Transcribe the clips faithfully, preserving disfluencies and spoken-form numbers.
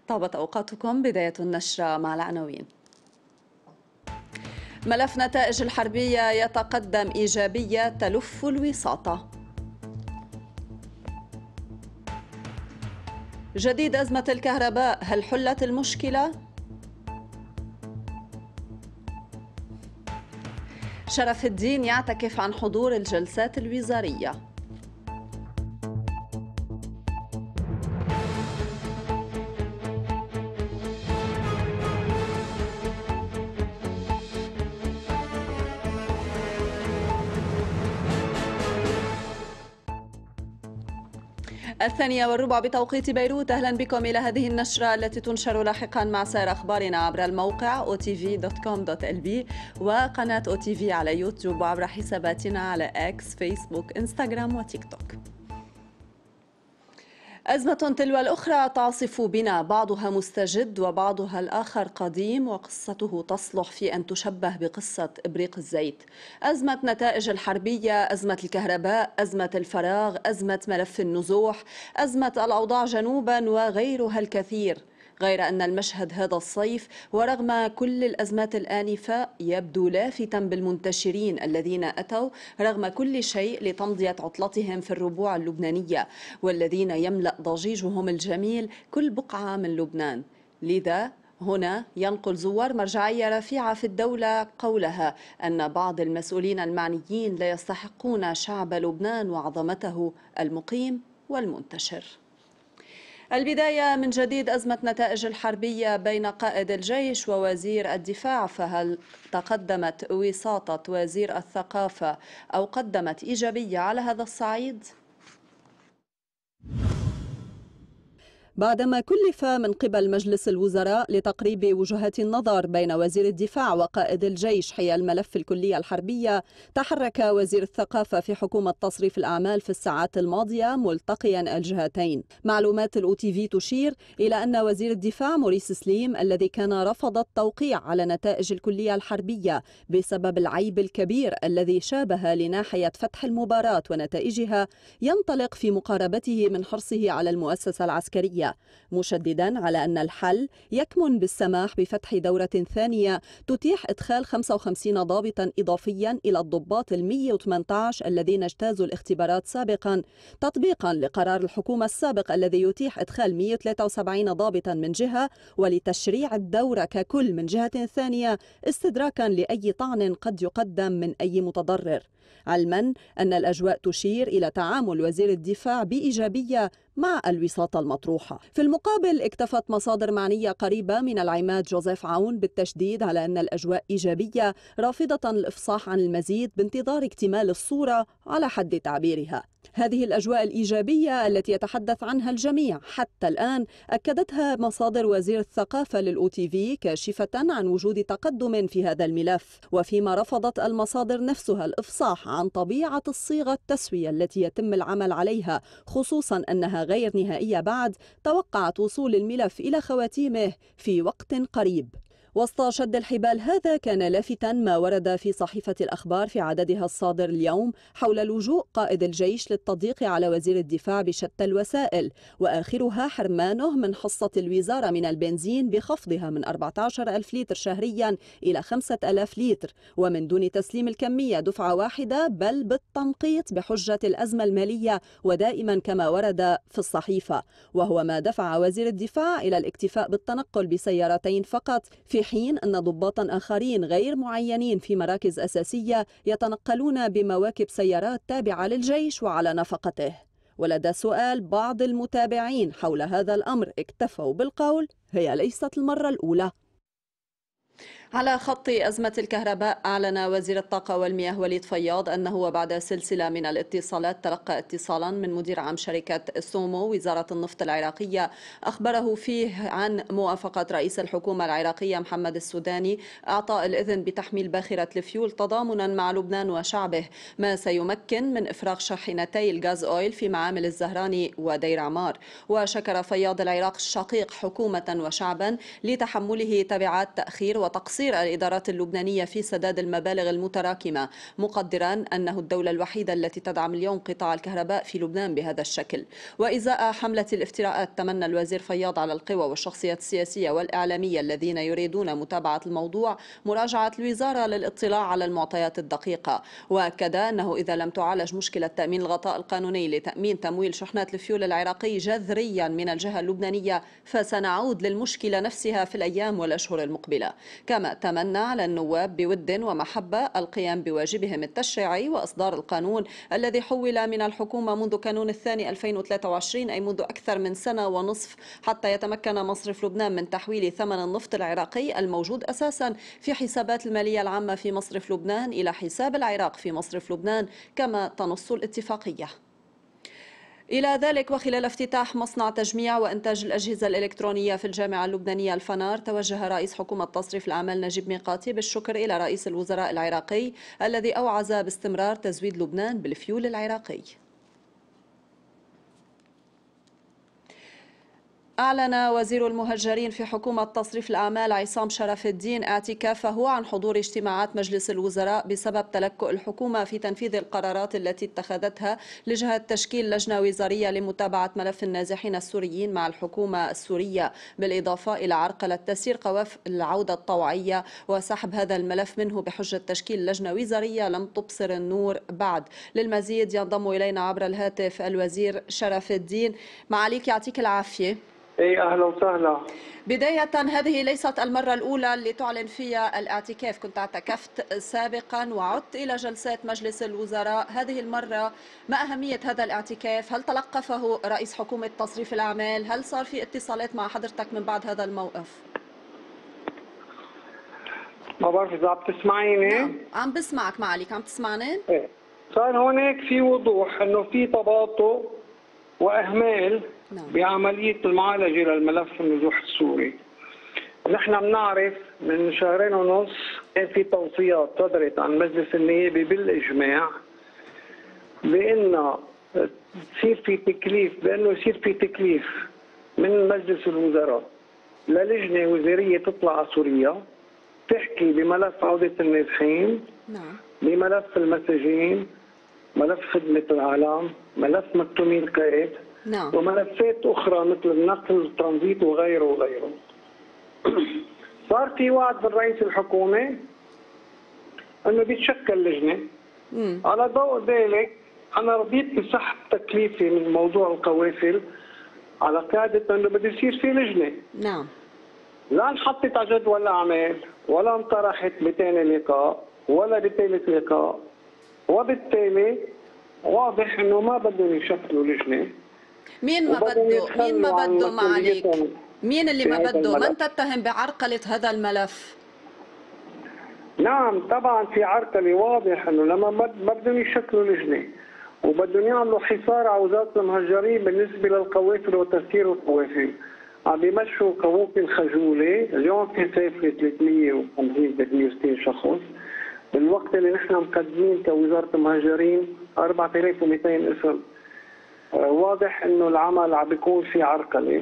طابت أوقاتكم. بداية النشرة مع العناوين. ملف نتائج الحربية يتقدم إيجابية تلف الوساطة. جديد أزمة الكهرباء، هل حلت المشكلة؟ شرف الدين يعتكف عن حضور الجلسات الوزارية. الثانية والربع بتوقيت بيروت. أهلا بكم إلى هذه النشرة التي تنشر لاحقا مع سائر أخبارنا عبر الموقع أو تي في دوت كوم دوت إل بي وقناة أو تي في على يوتيوب وعبر حساباتنا على إكس، فيسبوك، إنستغرام وتيك توك. أزمة تلو الأخرى تعصف بنا، بعضها مستجد وبعضها الآخر قديم، وقصته تصلح في أن تشبه بقصة إبريق الزيت. أزمة نتائج الحربية، أزمة الكهرباء، أزمة الفراغ، أزمة ملف النزوح، أزمة الأوضاع جنوبا وغيرها الكثير. غير أن المشهد هذا الصيف ورغم كل الأزمات الآنفة يبدو لافتا بالمنتشرين الذين أتوا رغم كل شيء لتمضية عطلتهم في الربوع اللبنانية، والذين يملأ ضجيجهم الجميل كل بقعة من لبنان. لذا هنا ينقل زوار مرجعية رفيعة في الدولة قولها أن بعض المسؤولين المعنيين لا يستحقون شعب لبنان وعظمته المقيم والمنتشر. البداية من جديد أزمة نتائج الحربية بين قائد الجيش ووزير الدفاع، فهل تقدمت وساطة وزير الثقافة أو قدمت إيجابية على هذا الصعيد؟ بعدما كلف من قبل مجلس الوزراء لتقريب وجهات النظر بين وزير الدفاع وقائد الجيش حيال ملف الكلية الحربية، تحرك وزير الثقافة في حكومة تصريف الأعمال في الساعات الماضية ملتقيا الجهتين. معلومات الأو تي في تشير إلى أن وزير الدفاع موريس سليم الذي كان رفض التوقيع على نتائج الكلية الحربية بسبب العيب الكبير الذي شابه لناحية فتح المباراة ونتائجها، ينطلق في مقاربته من حرصه على المؤسسة العسكرية، مشددا على أن الحل يكمن بالسماح بفتح دورة ثانية تتيح إدخال خمسة وخمسين ضابطا إضافيا إلى الضباط المئة وثمانية عشر الذين اجتازوا الاختبارات سابقا، تطبيقا لقرار الحكومة السابق الذي يتيح إدخال مئة وثلاثة وسبعين ضابطا من جهة، ولتشريع الدورة ككل من جهة ثانية، استدراكا لأي طعن قد يقدم من أي متضرر، علما أن الأجواء تشير إلى تعامل وزير الدفاع بإيجابية مع الوساطة المطروحة. في المقابل اكتفت مصادر معنية قريبة من العماد جوزيف عون بالتشديد على أن الأجواء إيجابية، رافضة الإفصاح عن المزيد بانتظار اكتمال الصورة على حد تعبيرها. هذه الأجواء الإيجابية التي يتحدث عنها الجميع حتى الآن أكدتها مصادر وزير الثقافة للأو تي في كاشفة عن وجود تقدم في هذا الملف، وفيما رفضت المصادر نفسها الإفصاح عن طبيعة الصيغة التسوية التي يتم العمل عليها، خصوصا أنها غير نهائية بعد، توقعت وصول الملف إلى خواتيمه في وقت قريب. وسط شد الحبال هذا كان لافتا ما ورد في صحيفة الأخبار في عددها الصادر اليوم حول لجوء قائد الجيش للتضييق على وزير الدفاع بشتى الوسائل، وآخرها حرمانه من حصة الوزارة من البنزين بخفضها من أربعة عشر ألف لتر شهريا إلى خمسة آلاف لتر، ومن دون تسليم الكمية دفعة واحدة بل بالتنقيط بحجة الأزمة المالية، ودائما كما ورد في الصحيفة، وهو ما دفع وزير الدفاع إلى الاكتفاء بالتنقل بسيارتين فقط، في حين أن ضباطا آخرين غير معينين في مراكز أساسية يتنقلون بمواكب سيارات تابعة للجيش وعلى نفقته. ولدى سؤال بعض المتابعين حول هذا الأمر اكتفوا بالقول هي ليست المرة الأولى. على خط أزمة الكهرباء، أعلن وزير الطاقة والمياه وليد فياض أنه وبعد سلسلة من الاتصالات تلقى اتصالا من مدير عام شركة سومو وزارة النفط العراقية أخبره فيه عن موافقة رئيس الحكومة العراقية محمد السوداني أعطاء الإذن بتحميل باخرة الفيول تضامنا مع لبنان وشعبه، ما سيمكن من إفراغ شاحنتي الغاز أويل في معامل الزهراني ودير عمار. وشكر فياض العراق الشقيق حكومة وشعبا لتحمله تبعات تأخير وتقصير تقصير الإدارات اللبنانية في سداد المبالغ المتراكمة، مقدرا أنه الدولة الوحيدة التي تدعم اليوم قطاع الكهرباء في لبنان بهذا الشكل. وإزاء حملة الافتراءات تمنى الوزير فياض على القوى والشخصيات السياسية والإعلامية الذين يريدون متابعة الموضوع مراجعة الوزارة للاطلاع على المعطيات الدقيقة. وأكد أنه إذا لم تعالج مشكلة تأمين الغطاء القانوني لتأمين تمويل شحنات الفيول العراقي جذريا من الجهة اللبنانية فسنعود للمشكلة نفسها في الأيام والأشهر المقبلة. كما تمنى على النواب بود ومحبة القيام بواجبهم التشريعي وإصدار القانون الذي حول من الحكومة منذ كانون الثاني ألفين وثلاثة وعشرين، أي منذ أكثر من سنة ونصف، حتى يتمكن مصرف لبنان من تحويل ثمن النفط العراقي الموجود أساسا في حسابات المالية العامة في مصرف لبنان إلى حساب العراق في مصرف لبنان كما تنص الاتفاقية. إلى ذلك، وخلال افتتاح مصنع تجميع وإنتاج الأجهزة الإلكترونية في الجامعة اللبنانية الفنار، توجه رئيس حكومة تصريف الأعمال نجيب ميقاتي بالشكر إلى رئيس الوزراء العراقي الذي أوعز باستمرار تزويد لبنان بالفيول العراقي. أعلن وزير المهجرين في حكومة تصريف الأعمال عصام شرف الدين اعتكافه عن حضور اجتماعات مجلس الوزراء بسبب تلكؤ الحكومة في تنفيذ القرارات التي اتخذتها لجهة تشكيل لجنة وزارية لمتابعة ملف النازحين السوريين مع الحكومة السورية، بالإضافة إلى عرقلة تسيير قوافل العودة الطوعية وسحب هذا الملف منه بحجة تشكيل لجنة وزارية لم تبصر النور بعد. للمزيد ينضم إلينا عبر الهاتف الوزير شرف الدين. معاليك يعطيك العافية. اي اهلا وسهلا. بداية، هذه ليست المرة الأولى اللي تعلن فيها الاعتكاف، كنت اعتكفت سابقا وعدت إلى جلسات مجلس الوزراء. هذه المرة ما أهمية هذا الاعتكاف؟ هل تلقفه رئيس حكومة تصريف الأعمال؟ هل صار في اتصالات مع حضرتك من بعد هذا الموقف؟ ما بعرف إذا عم تسمعيني. نعم عم بسمعك معاليك، عم تسمعني؟ ايه صار هناك في وضوح انه في تباطؤ واهمال نعم. بعمليه المعالجه للملف النزوح السوري. نحن بنعرف من شهرين ونص كان في توصيات صدرت عن مجلس النيابه بالاجماع بان تصير في تكليف بانه يصير في تكليف من مجلس الوزراء للجنه وزاريه تطلع على سوريا تحكي بملف عوده النازحين، نعم، بملف المساجين، ملف خدمه العالم، ملف مكتومي القيد، نعم، وملفات اخرى مثل النقل والترانزيت وغيره وغيره. صار في وعد من رئيس الحكومه انه بيتشكل لجنه. مم. على ضوء ذلك انا رضيت بسحب تكليفي من موضوع القوافل على قاعده انه بده يصير في لجنه. نعم. لا انحطت على جدول الاعمال ولا انطرحت بثاني لقاء ولا بثالث لقاء، وبالتالي واضح انه ما بدهم يشكلوا لجنه. مين ما بده؟ مين ما بده معاليك؟ مين اللي ما بده؟ من تتهم بعرقلة هذا الملف؟ نعم طبعا في عرقلة، واضح انه لما ما بدهم يشكلوا لجنة وبدهم يعملوا حصار على وزارة المهجرين بالنسبة للقوافل وتسيير القوافل. عم بيمشوا قوافل خجولة، اليوم في سافرة ثلاثمية وخمسين ثلاثمية وستين شخص، بالوقت اللي نحن مقدمين كوزارة المهجرين أربعة آلاف ومئتين اسم. واضح انه العمل عم بيكون في عرقله،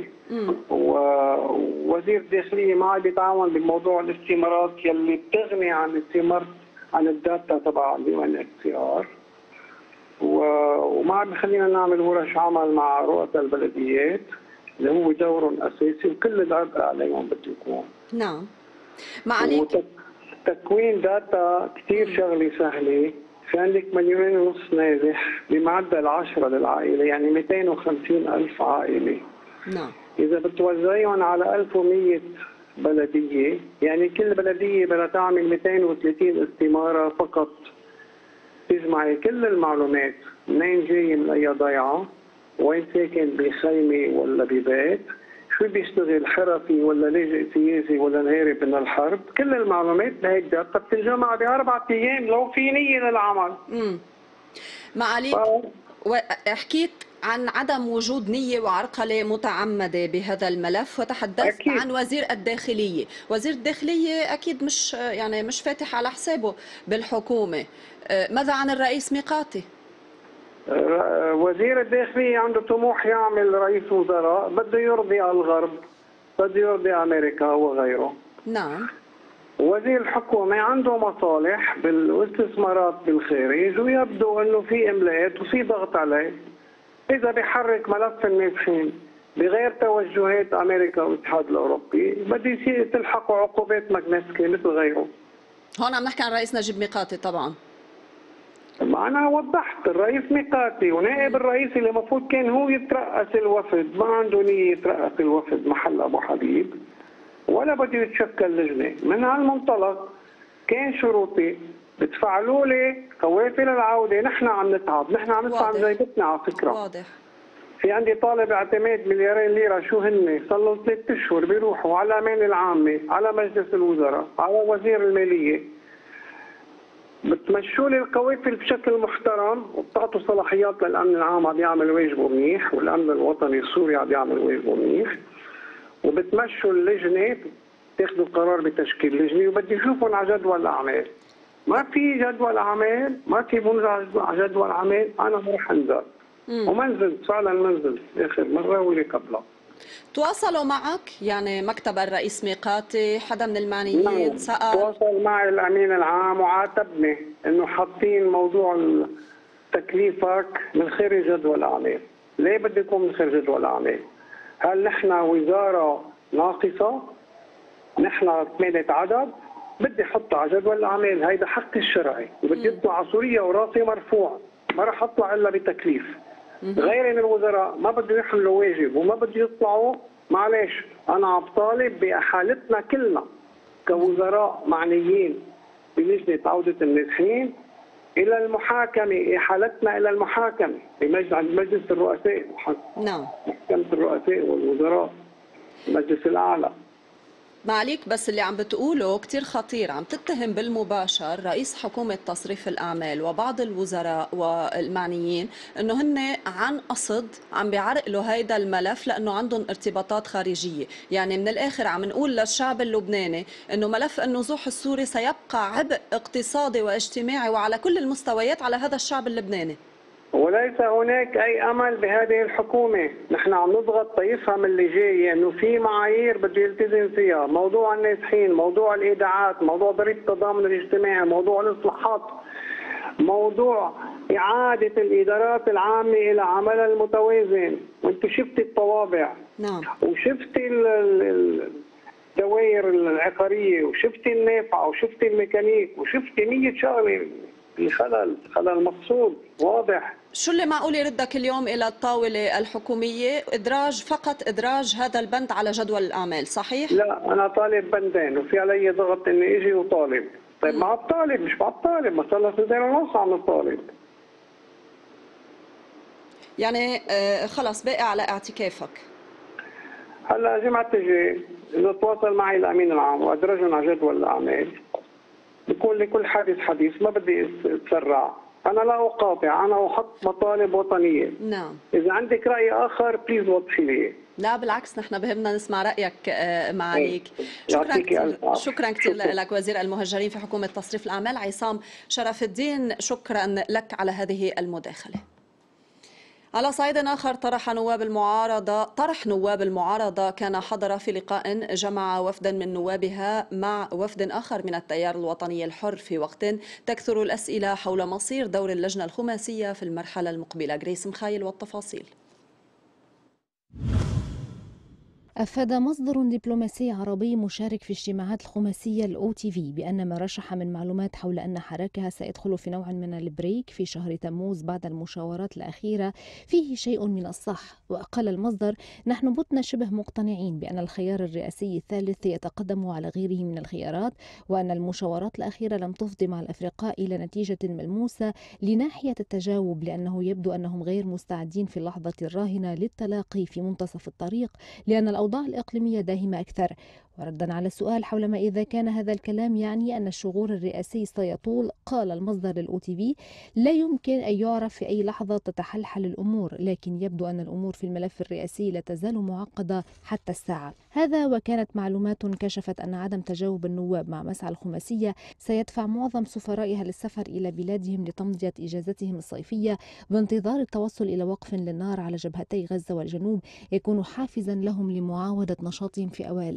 ووزير الداخليه ما عم بيتعاون بموضوع الاستمارات يلي بتغني عن الاستمار عن الداتا تبع ديوان الاختيار، وما عم بخلينا نعمل ورش عمل مع رؤساء البلديات اللي هو دورهم اساسي وكل العبء عليهم بده يكون. نعم. معاليك تكوين داتا كثير شغله سهله. في عندك مليونين ونص نازح بمعدل عشرة للعائلة، يعني مئتين وخمسين ألف عائلة. نعم. إذا بتوزعيهم على ألف ومئة بلدية، يعني كل بلدية بدها تعمل مئتين وثلاثين استمارة فقط تجمعي كل المعلومات، منين جاي من أي ضيعة، وين ساكن بخيمة ولا ببيت، شو بيشتغل حرفي ولا لاجئ سياسي ولا هارب من الحرب، كل المعلومات بهيك داتا بتنجمع بأربع أيام لو في نية للعمل. امم معاليك ف... حكيت عن عدم وجود نية وعرقلة متعمدة بهذا الملف، وتحدثت أكيد عن وزير الداخلية. وزير الداخلية أكيد مش يعني مش فاتح على حسابه بالحكومة. ماذا عن الرئيس ميقاتي؟ وزير الداخلية عنده طموح يعمل رئيس وزراء، بده يرضي الغرب، بده يرضي أمريكا وغيره. نعم. وزير الحكومة عنده مصالح بالاستثمارات بالخارج، ويبدو انه في املاءات وفي ضغط عليه. اذا بيحرك ملف النازحين بغير توجهات امريكا والاتحاد الاوروبي بده يصير تلحقوا عقوبات ماجنسكي مثل غيره. هون عم نحكي عن رئيس نجيب ميقاتي طبعا. ما انا وضحت الرئيس ميقاتي ونائب الرئيس اللي المفروض كان هو يترأس الوفد، ما عنده نية يترأس الوفد محل ابو حبيب ولا بده يتشكل لجنه. من هالمنطلق كان شروطي بتفعلوا لي قوافل العوده، نحن عم نتعب، نحن عم ندفع من جيبتنا على فكره. واضح. في عندي طالب اعتماد مليارين ليره، شو هن؟ صار له ثلاث اشهر بيروحوا على الامانه العامه، على مجلس الوزراء، على وزير الماليه. بتمشوا لي القوافل بشكل محترم وبتعطوا صلاحيات للامن العام عم يعمل واجبه منيح، والامن الوطني السوري عم يعمل واجبه منيح، وبتمشوا اللجنه تاخذوا قرار بتشكيل لجنه وبدي اشوفهم على جدول الاعمال. ما في جدول اعمال، ما في بنزل على جدول اعمال، انا ما رح انزل. وما نزلت فعلا، ما نزلت اخر مره واللي قبلها. تواصلوا معك يعني مكتب الرئيس ميقاتي، حدا من المعنيين نعم. سأل؟ تواصل معي الامين العام وعاتبني انه حاطين موضوع تكليفك من خارج جدول الاعمال. ليه بده يكون من خارج جدول الاعمال؟ هل نحن وزاره ناقصه؟ نحن ثمانية عدد؟ بدي احطها على جدول الاعمال، هيدا حقي الشرعي، وبدي اطلع على سوريا وراسي مرفوع، ما راح اطلع الا بتكليف. غيري من الوزراء ما بده يحملوا واجب وما بده يطلعوا، معلش انا عم بطالب باحالتنا كلنا كوزراء معنيين بلجنه عوده النازحين الى المحاكمه، احالتنا الى المحاكمه بمجلس مجلس الرؤساء. نعم. محكمه الرؤساء والوزراء، المجلس الاعلى. معليك بس اللي عم بتقوله كتير خطير، عم تتهم بالمباشر رئيس حكومة تصريف الأعمال وبعض الوزراء والمعنيين أنه هن عن قصد عم بيعرقلوا هيدا الملف لأنه عندهم ارتباطات خارجية. يعني من الآخر عم نقول للشعب اللبناني أنه ملف النزوح السوري سيبقى عبء اقتصادي واجتماعي وعلى كل المستويات على هذا الشعب اللبناني. وليس هناك أي أمل بهذه الحكومة، نحن عم نضغط تيفهم اللي جاي أنه يعني في معايير بده يلتزم فيها، موضوع النازحين، موضوع الإيداعات، موضوع ضريبة التضامن الاجتماعي، موضوع الإصلاحات، موضوع إعادة الإدارات العامة إلى عملها المتوازن. وأنت شفتي الطوابع. نعم. وشفتي الدوائر العقارية، وشفتي النافعة، وشفتي الميكانيك، وشفتي مية شغلة. الخلل خلل مقصود واضح. شو اللي معقول يردك اليوم إلى الطاولة الحكومية؟ إدراج فقط إدراج هذا البند على جدول الأعمال، صحيح؟ لا، أنا طالب بندين وفي علي ضغط إني إجي وطالب. طيب ما عم طالب، مش عم طالب، ما صار لنا سنتين ونص عم نطالب. يعني آه خلص باقي على اعتكافك. هلا جمعة الجاي إذا تواصل معي الأمين العام وأدرجهم على جدول الأعمال بكون لكل حادث حديث، ما بدي أتسرع. أنا لا أقاطع، أنا أحط مطالب وطنية. نعم. إذا عندك رأي آخر بليز وضحي لي. لا بالعكس، نحن بهمنا نسمع رأيك معاليك. شكرا كثير، شكرا كثير لك وزير المهجرين في حكومة تصريف الأعمال عصام شرف الدين، شكرا لك على هذه المداخلة. على صعيد آخر، طرح نواب المعارضة طرح نواب المعارضة كان حضر في لقاء جمع وفدا من نوابها مع وفد آخر من التيار الوطني الحر في وقت تكثر الأسئلة حول مصير دور اللجنة الخماسية في المرحلة المقبلة. جريس مخايل والتفاصيل. أفاد مصدر دبلوماسي عربي مشارك في اجتماعات الخماسية الأو تي في بأن ما رشح من معلومات حول أن حراكها سيدخل في نوع من البريك في شهر تموز بعد المشاورات الأخيرة فيه شيء من الصح. وقال المصدر: نحن بتنا شبه مقتنعين بأن الخيار الرئاسي الثالث يتقدم على غيره من الخيارات، وأن المشاورات الأخيرة لم تفضي مع الأفرقاء إلى نتيجة ملموسة لناحية التجاوب، لأنه يبدو أنهم غير مستعدين في اللحظة الراهنة للتلاقي في منتصف الطريق، لأن الأوضاع الإقليمية داهمة أكثر. وردا على السؤال حول ما إذا كان هذا الكلام يعني أن الشغور الرئاسي سيطول، قال المصدر للأو تي في: لا يمكن أن يعرف في أي لحظة تتحلحل الأمور، لكن يبدو أن الأمور في الملف الرئاسي لا تزال معقدة حتى الساعة. هذا وكانت معلومات كشفت أن عدم تجاوب النواب مع مسعى الخماسية سيدفع معظم سفرائها للسفر إلى بلادهم لتمضية إجازتهم الصيفية بانتظار التوصل إلى وقف للنار على جبهتي غزة والجنوب يكون حافزا لهم لمعاودة نشاطهم في أوائل آب.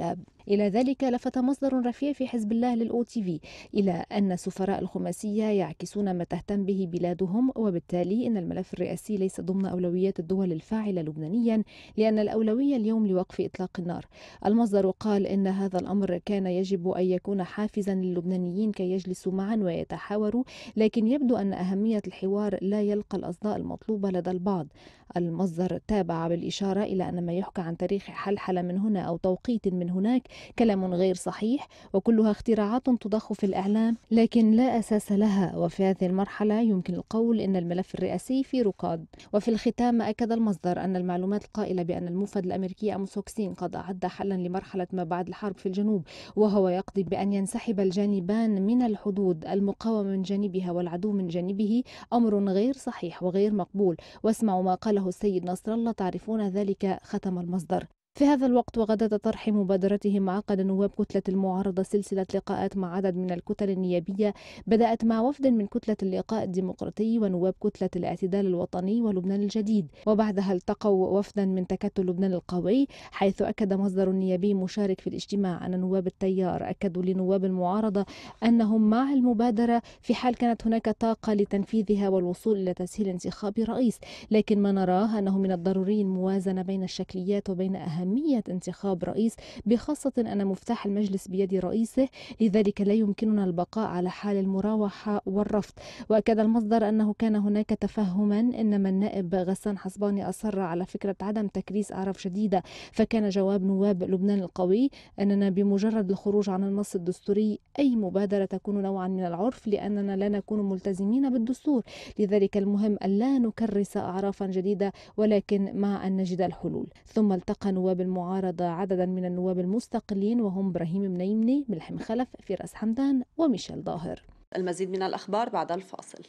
إلى ذلك لفت مصدر رفيع في حزب الله للأو تي في إلى أن سفراء الخماسية يعكسون ما تهتم به بلادهم، وبالتالي إن الملف الرئاسي ليس ضمن أولويات الدول الفاعلة لبنانيا، لأن الأولوية اليوم لوقف إطلاق النار. المصدر قال إن هذا الأمر كان يجب أن يكون حافزا للبنانيين كي يجلسوا معا ويتحاوروا، لكن يبدو أن أهمية الحوار لا يلقى الأصداء المطلوبة لدى البعض. المصدر تابع بالإشارة إلى أن ما يحكى عن تاريخ حلحلة من هنا أو توقيت من هناك كلام غير صحيح، وكلها اختراعات تضخ في الإعلام لكن لا أساس لها، وفي هذه المرحلة يمكن القول إن الملف الرئاسي في ركاد. وفي الختام أكد المصدر أن المعلومات القائلة بأن الموفد الأمريكي أموس هوكستين قد أعد حلا لمرحلة ما بعد الحرب في الجنوب، وهو يقضي بأن ينسحب الجانبان من الحدود، المقاومة من جانبها والعدو من جانبه، أمر غير صحيح وغير مقبول، واسمعوا ما قاله السيد نصر الله تعرفون ذلك، ختم المصدر. في هذا الوقت وغدا طرح مبادرتهم عقد نواب كتلة المعارضة سلسلة لقاءات مع عدد من الكتل النيابية، بدأت مع وفد من كتلة اللقاء الديمقراطي ونواب كتلة الاعتدال الوطني ولبنان الجديد، وبعدها التقوا وفدا من تكتل لبنان القوي، حيث أكد مصدر نيابي مشارك في الاجتماع أن نواب التيار أكدوا لنواب المعارضة أنهم مع المبادرة في حال كانت هناك طاقة لتنفيذها والوصول إلى تسهيل انتخاب رئيس، لكن ما نراه أنه من الضروري الموازنة بين الشكليات وبين أهمية أهمية انتخاب رئيس، بخاصة أن مفتاح المجلس بيد رئيسه، لذلك لا يمكننا البقاء على حال المراوحة والرفض. وأكد المصدر أنه كان هناك تفهما، إنما النائب غسان حصباني أصر على فكرة عدم تكريس أعراف جديدة، فكان جواب نواب لبنان القوي أننا بمجرد الخروج عن النص الدستوري أي مبادرة تكون نوعا من العرف، لأننا لا نكون ملتزمين بالدستور، لذلك المهم أن لا نكرس أعرافا جديدة ولكن مع أن نجد الحلول. ثم التقى نواب المعارضة عددا من النواب المستقلين وهم إبراهيم منيمني، ملحم خلف، فراس حمدان وميشيل ظاهر. المزيد من الأخبار بعد الفاصل.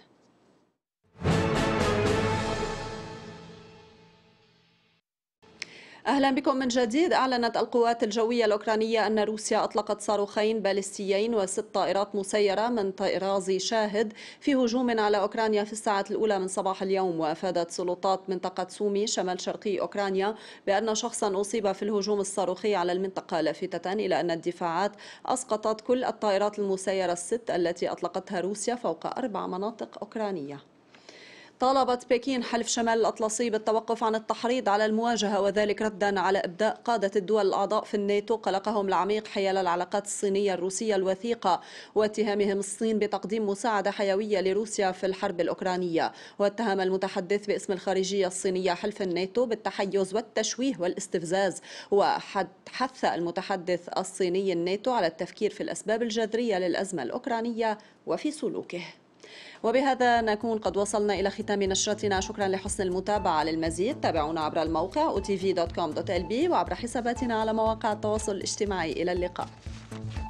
أهلا بكم من جديد. أعلنت القوات الجوية الأوكرانية أن روسيا أطلقت صاروخين باليستيين وست طائرات مسيرة من طائراز شاهد في هجوم على أوكرانيا في الساعة الأولى من صباح اليوم. وأفادت سلطات منطقة سومي شمال شرقي أوكرانيا بأن شخصا أصيب في الهجوم الصاروخي على المنطقة، لافتة إلى أن الدفاعات أسقطت كل الطائرات المسيرة الست التي أطلقتها روسيا فوق أربع مناطق أوكرانية. طالبت بكين حلف شمال الأطلسي بالتوقف عن التحريض على المواجهة، وذلك ردا على إبداء قادة الدول الأعضاء في الناتو قلقهم العميق حيال العلاقات الصينية الروسية الوثيقة، واتهامهم الصين بتقديم مساعدة حيوية لروسيا في الحرب الأوكرانية. واتهم المتحدث باسم الخارجية الصينية حلف الناتو بالتحيز والتشويه والاستفزاز، وحث المتحدث الصيني الناتو على التفكير في الأسباب الجذرية للأزمة الأوكرانية وفي سلوكه. وبهذا نكون قد وصلنا إلى ختام نشرتنا. شكرا لحسن المتابعة. للمزيد تابعونا عبر الموقع أو تي في دوت كوم دوت إل بي وعبر حساباتنا على مواقع التواصل الاجتماعي. إلى اللقاء.